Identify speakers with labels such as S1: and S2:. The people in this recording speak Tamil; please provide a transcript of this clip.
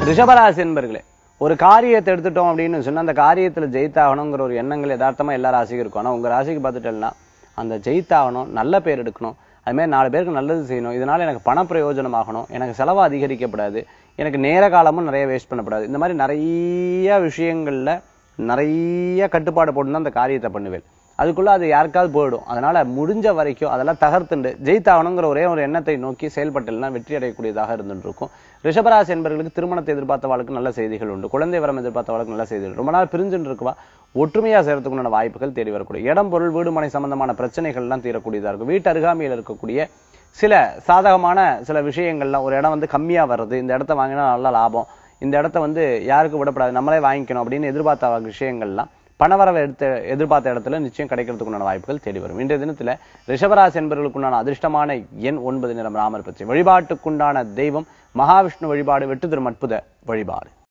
S1: ரிஷபராசி என்பர்களே, ஒரு காரியத்தை எடுத்துட்டோம் அப்படின்னு சொன்னா அந்த காரியத்துல ஜெயித்தாகணுங்கிற ஒரு எண்ணங்கள் யதார்த்தமா எல்லா ராசிக்கும் இருக்கும். ஆனா உங்க ராசிக்கு பார்த்துட்டேன்னா அந்த ஜெயித்தாகணும், நல்ல பேர் எடுக்கணும், அது மாதிரி 4 பேருக்கு நல்லது செய்யணும், இதனால எனக்கு பண பிரயோஜனமாகணும், எனக்கு செலவு அதிகரிக்கப்படாது, எனக்கு நேர காலமும் நிறைய வேஸ்ட் பண்ணப்படாது, இந்த மாதிரி நிறைய விஷயங்கள்ல நிறைய கட்டுப்பாடு போட்டு அந்த காரியத்தை பண்ணுவேன். அதுக்குள்ள அது யாருக்காவது போயிடும். அதனால முடிஞ்ச வரைக்கும் அதெல்லாம் தகர்த்துண்டு ஜெயித்தாகணுங்கிற ஒரே ஒரு எண்ணத்தை நோக்கி செயல்பட்டல்னா வெற்றி அடையக்கூடியதாக இருந்துட்டு இருக்கும். ரிஷபராசி என்பவர்களுக்கு திருமணத்தை எதிர்பார்த்தவாளுக்கு நல்ல செய்திகள் உண்டு. குழந்தை வரம் எதிர்பார்த்தவாளுக்கு நல்ல செய்திகள். ரொம்ப நாள் பிரிஞ்சுட்டு இருக்குவா ஒற்றுமையா சேர்த்துக்குண்டான வாய்ப்புகள் தேடி வரக்கூடிய இடம் பொருள் வீடு மனை சம்பந்தமான பிரச்சனைகள் எல்லாம் தீரக்கூடியதா இருக்கும். வீட்டு அருகாமையில் இருக்கக்கூடிய சில சாதகமான சில விஷயங்கள்லாம், ஒரு இடம் கம்மியா வர்றது, இந்த இடத்த வாங்கினா நல்ல லாபம், இந்த இடத்த யாருக்கு விடப்படாது நம்மளே வாங்கிக்கணும் அப்படின்னு எதிர்பார்த்த விஷயங்கள்லாம் பணவரவை எதிர்பார்த்த இடத்துல நிச்சயம் கிடைக்கிறதுக்குண்டான வாய்ப்புகள் தேடி வரும். இன்றைய தினத்துல ரிஷபராசி என்பவர்களுக்குண்டான அதிர்ஷ்டமான எண் 9 நிறம் ராமர் பற்றி. வழிபாட்டுக்குண்டான தெய்வம் மகாவிஷ்ணு வழிபாடு, வெட்டு தரும் அற்புத வழிபாடு.